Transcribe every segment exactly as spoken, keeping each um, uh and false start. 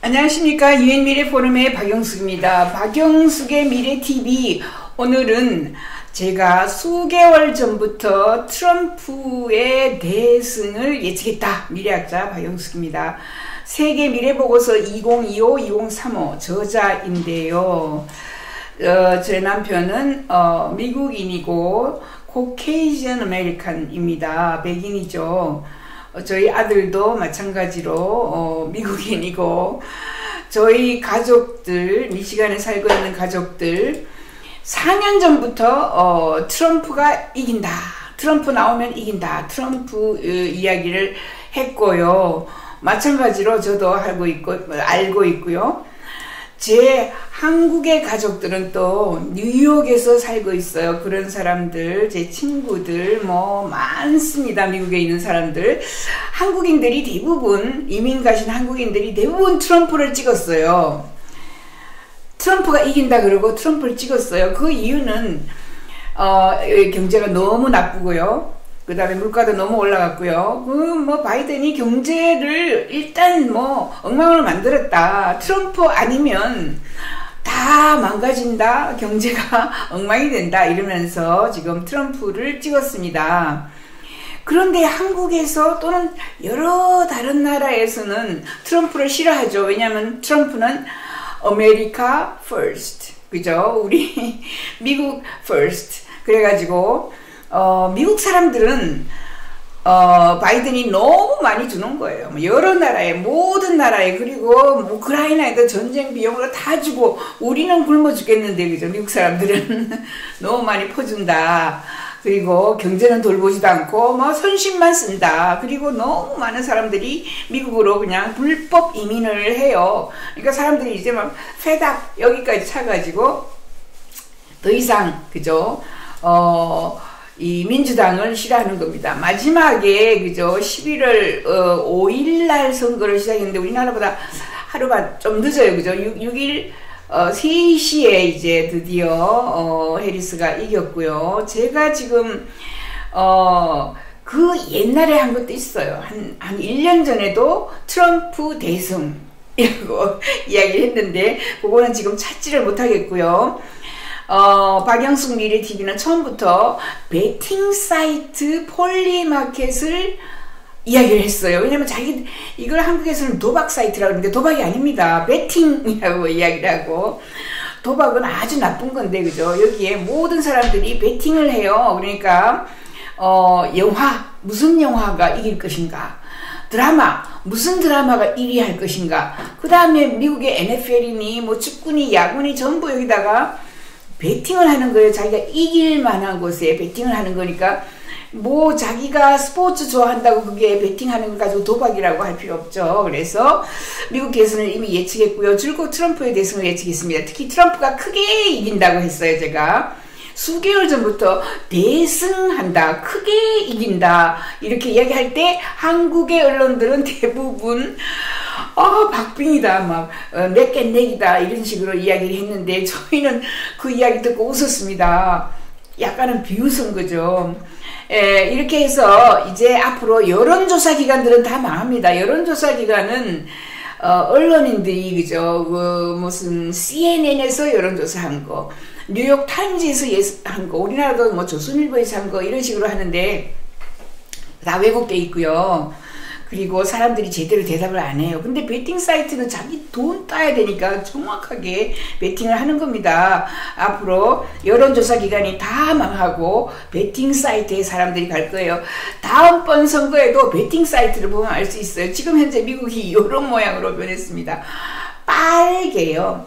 안녕하십니까. 유엔미래 포럼의 박영숙입니다. 박영숙의 미래티비. 오늘은 제가 수개월 전부터 트럼프의 대승을 예측했다. 미래학자 박영숙입니다. 세계 미래보고서 이천이십오 이천삼십오 저자인데요. 어, 제 남편은 어, 미국인이고 코케이지언 아메리칸입니다. 백인이죠. 어, 저희 아들도 마찬가지로 어, 미국인이고, 저희 가족들, 미시간에 살고 있는 가족들 사 년 전부터 어, 트럼프가 이긴다, 트럼프 나오면 이긴다, 트럼프 어, 이야기를 했고요. 마찬가지로 저도 알고 있고 알고 있고요. 제 한국의 가족들은 또 뉴욕에서 살고 있어요. 그런 사람들, 제 친구들 뭐 많습니다. 미국에 있는 사람들. 한국인들이 대부분, 이민 가신 한국인들이 대부분 트럼프를 찍었어요. 트럼프가 이긴다 그러고 트럼프를 찍었어요. 그 이유는 어, 경제가 너무 나쁘고요. 그 다음에 물가도 너무 올라갔고요. 그 뭐 바이든이 경제를 일단 뭐 엉망으로 만들었다. 트럼프 아니면 다 망가진다. 경제가 엉망이 된다. 이러면서 지금 트럼프를 찍었습니다. 그런데 한국에서 또는 여러 다른 나라에서는 트럼프를 싫어하죠. 왜냐하면 트럼프는 아메리카 퍼스트, 그죠? 우리 미국 퍼스트. 그래가지고 어, 미국 사람들은 어, 바이든이 너무 많이 주는 거예요. 여러 나라에, 모든 나라에, 그리고 우크라이나에도 전쟁 비용으로 다 주고, 우리는 굶어 죽겠는데, 그죠? 미국 사람들은 너무 많이 퍼준다. 그리고 경제는 돌보지도 않고, 뭐, 손심만 쓴다. 그리고 너무 많은 사람들이 미국으로 그냥 불법 이민을 해요. 그러니까 사람들이 이제 막 페닥 여기까지 차가지고, 더 이상, 그죠? 어, 이 민주당을 싫어하는 겁니다. 마지막에 그죠, 십일월 어, 오일날 선거를 시작했는데 우리나라보다 하루가 좀 늦어요. 그죠? 육 일 어, 세 시에 이제 드디어 어, 해리스가 이겼고요. 제가 지금 어, 그 옛날에 한 것도 있어요. 한, 한 일 년 전에도 트럼프 대승 이라고 이야기를 했는데 그거는 지금 찾지를 못하겠고요. 어, 박영숙 미래티비는 처음부터 베팅 사이트 폴리마켓을 이야기를 했어요. 왜냐면 자기, 이걸 한국에서는 도박 사이트라고 하는데 도박이 아닙니다. 베팅이라고 이야기를 하고, 도박은 아주 나쁜 건데, 그죠? 여기에 모든 사람들이 베팅을 해요. 그러니까, 어, 영화, 무슨 영화가 이길 것인가? 드라마, 무슨 드라마가 일 위 할 것인가? 그 다음에 미국의 엔에프엘이니, 뭐 축구니, 야구니 전부 여기다가 베팅을 하는 거예요. 자기가 이길 만한 곳에 베팅을 하는 거니까 뭐 자기가 스포츠 좋아한다고 그게 베팅하는 거 가지고 도박이라고 할 필요 없죠. 그래서 미국 대선을 이미 예측했고요. 줄곧 트럼프의 대선을 예측했습니다. 특히 트럼프가 크게 이긴다고 했어요. 제가 수개월 전부터 대승한다, 크게 이긴다 이렇게 이야기할 때 한국의 언론들은 대부분 어, 박빙이다, 막, 어, 내게 내기다, 이런 식으로 이야기를 했는데, 저희는 그 이야기 듣고 웃었습니다. 약간은 비웃은 거죠. 에, 이렇게 해서, 이제 앞으로 여론조사 기관들은 다 망합니다. 여론조사 기관은, 어, 언론인들이, 그죠, 그, 무슨, 씨엔엔에서 여론조사 한 거, 뉴욕 타임즈에서 한 거, 우리나라도 뭐 조선일보에서 한 거, 이런 식으로 하는데, 다 왜곡돼 있고요. 그리고 사람들이 제대로 대답을 안 해요. 근데 베팅 사이트는 자기 돈 따야 되니까 정확하게 베팅을 하는 겁니다. 앞으로 여론조사 기관이 다 망하고 베팅 사이트에 사람들이 갈 거예요. 다음번 선거에도 베팅 사이트를 보면 알 수 있어요. 지금 현재 미국이 이런 모양으로 변했습니다. 빨개요.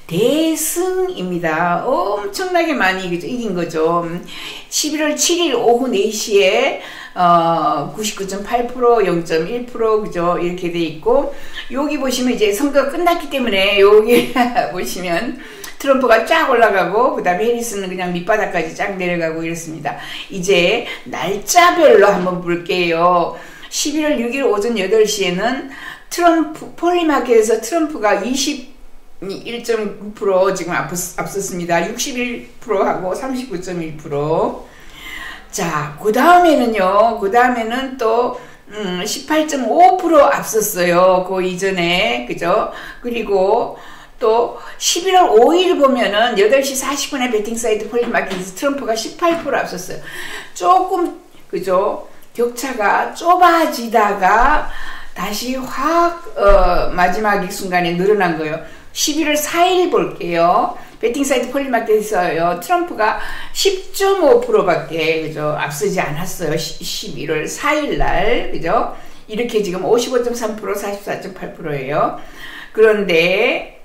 대승입니다. 엄청나게 많이 이긴 거죠. 십일월 칠일 오후 네 시에 어, 구십구 점 팔 퍼센트, 영 점 일 퍼센트, 그죠? 이렇게 돼 있고, 여기 보시면 이제 선거가 끝났기 때문에, 여기 보시면 트럼프가 쫙 올라가고, 그 다음에 해리스는 그냥 밑바닥까지 쫙 내려가고 이렇습니다. 이제 날짜별로 한번 볼게요. 십일월 육일 오전 여덟 시에는 트럼프, 폴리마켓에서 트럼프가 이십일 점 구 퍼센트 지금 앞, 앞섰습니다. 육십일 퍼센트하고 삼십구 점 일 퍼센트. 자, 그 다음에는요, 그 다음에는 또, 음, 십팔 점 오 퍼센트 앞섰어요. 그 이전에. 그죠? 그리고 또 십일월 오일 보면은 여덟 시 사십 분에 베팅 사이트 폴리마켓에서 트럼프가 십팔 퍼센트 앞섰어요. 조금, 그죠? 격차가 좁아지다가 다시 확, 어, 마지막 이 순간에 늘어난 거예요. 십일월 사일 볼게요. 베팅 사이트 폴리마켓에서요, 트럼프가 십 점 오 퍼센트 밖에, 그죠? 앞서지 않았어요. 십일월 사일 날, 그죠? 이렇게 지금 오십오 점 삼 퍼센트, 사십사 점 팔 퍼센트예요. 그런데,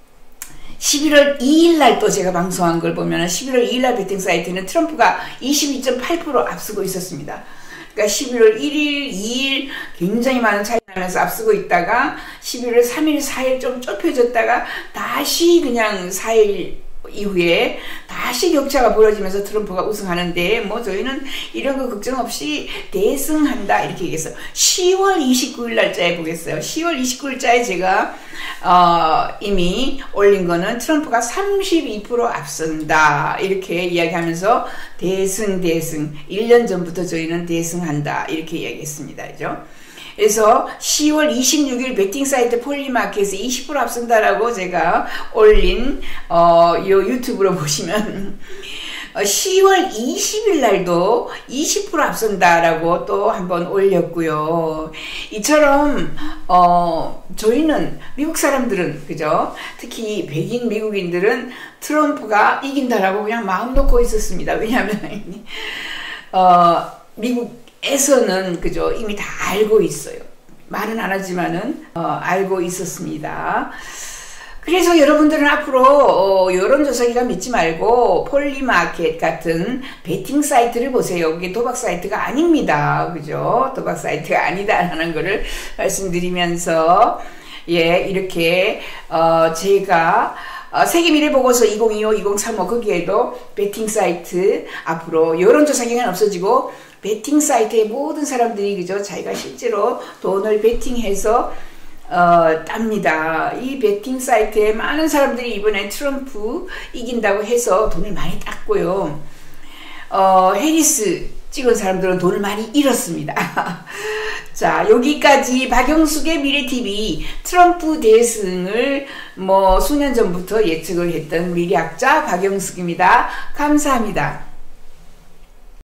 십일월 이일 날 또 제가 방송한 걸 보면 십일월 이일 날 베팅 사이트는 트럼프가 이십이 점 팔 퍼센트 앞서고 있었습니다. 그러니까 십일월 일일, 이일 굉장히 많은 차이 나면서 앞서고 있다가 십일월 삼일, 사일 좀 좁혀졌다가 다시 그냥 사일 이후에 다시 격차가 벌어지면서 트럼프가 우승하는데, 뭐 저희는 이런 거 걱정 없이 대승한다 이렇게 얘기했어요. 시월 이십구일 날짜에 보겠어요. 시월 이십구일자에 제가 어, 이미 올린 거는 트럼프가 삼십이 퍼센트 앞선다 이렇게 이야기하면서 대승 대승 일 년 전부터 저희는 대승한다 이렇게 이야기했습니다. 그죠? 그래서 시월 이십육일 베팅 사이트 폴리마켓에서 이십 퍼센트 앞선다라고 제가 올린 어, 요 유튜브로 보시면 어, 시월 이십일 날도 이십 퍼센트 앞선다라고 또 한번 올렸고요. 이처럼 어, 저희는 미국 사람들은, 그죠? 특히 백인 미국인들은 트럼프가 이긴다라고 그냥 마음 놓고 있었습니다. 왜냐하면 어, 미국 에서는, 그죠? 이미 다 알고 있어요. 말은 안 하지만은 어, 알고 있었습니다. 그래서 여러분들은 앞으로 어, 여론조사기가 믿지 말고 폴리마켓 같은 베팅 사이트를 보세요. 그게 도박 사이트가 아닙니다. 그죠? 도박 사이트가 아니다라는 거를 말씀드리면서, 예, 이렇게 어, 제가 어, 세계미래보고서 이천이십오, 이천삼십오 거기에도 베팅 사이트 앞으로 여론조사 기간 없어지고 베팅 사이트의 모든 사람들이, 그죠? 자기가 실제로 돈을 베팅해서 어, 땁니다. 이 베팅 사이트에 많은 사람들이 이번에 트럼프 이긴다고 해서 돈을 많이 땄고요. 어, 해리스 찍은 사람들은 돈을 많이 잃었습니다. 자, 여기까지 박영숙의 미래티비 트럼프 대승을 뭐 수년 전부터 예측을 했던 미래학자 박영숙입니다. 감사합니다.